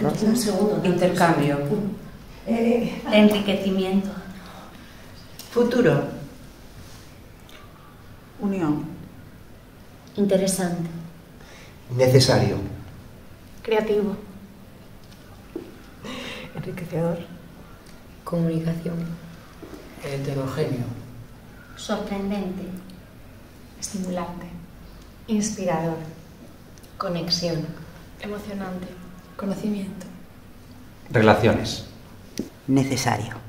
Un segundo. Intercambio. Enriquecimiento. Futuro. Unión. Interesante. Necesario. Creativo. Enriquecedor. Comunicación. Heterogéneo. Sorprendente. Estimulante. Inspirador. Conexión. Emocionante. Conocimiento. Relaciones. Necesario.